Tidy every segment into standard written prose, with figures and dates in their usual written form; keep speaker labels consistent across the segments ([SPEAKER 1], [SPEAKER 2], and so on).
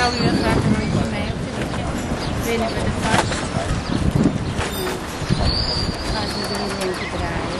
[SPEAKER 1] u graag een handje mee op de liedje. Binnen we de vast. Gaan ze er een rondje draaien.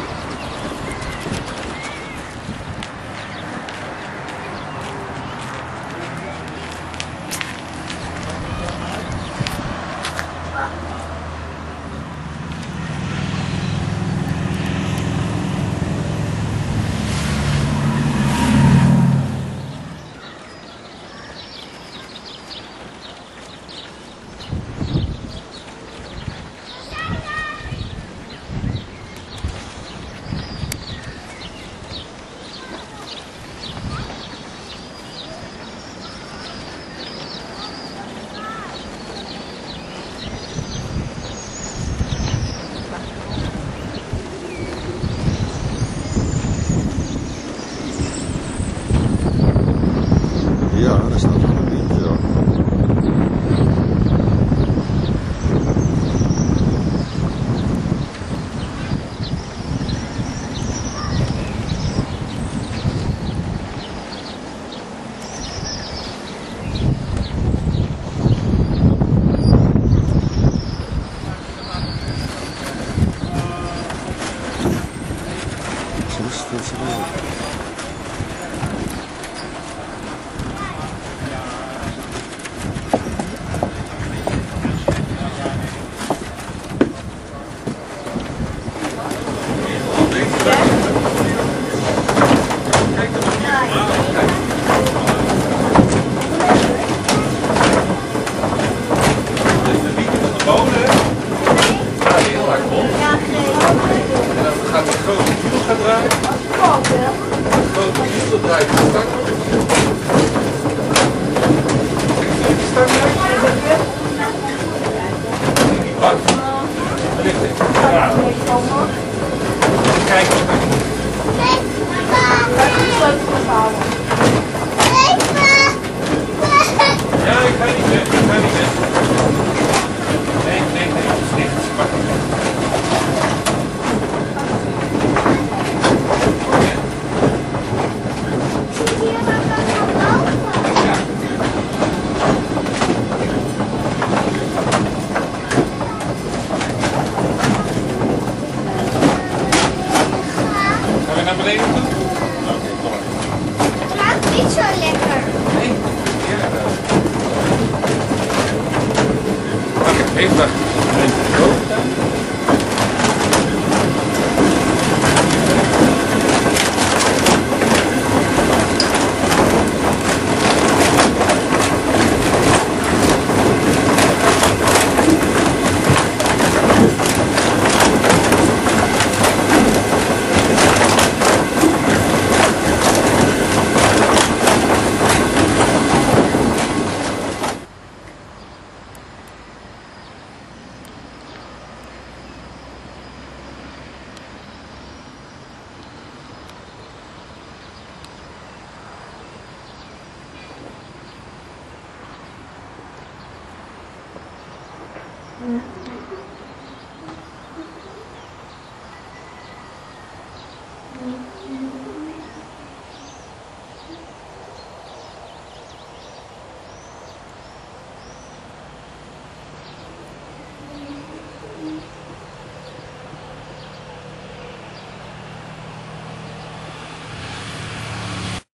[SPEAKER 2] Ja, daar staat een beetje, ja. Zo is het wel.
[SPEAKER 3] Gaat de grote wiel gaan draaien. De grote wiel draait de stang. Die stang die bak. Ja. Kijk eens. Ja, ik ga niet weg. Ik ga niet weg. Nee, het is dicht. Wacht even. Gaan we naar beneden toe? Oké, kom maar.
[SPEAKER 4] Het ruikt niet zo lekker.
[SPEAKER 3] Nee? Ja, wel. Oké, even wachten.
[SPEAKER 4] Ja.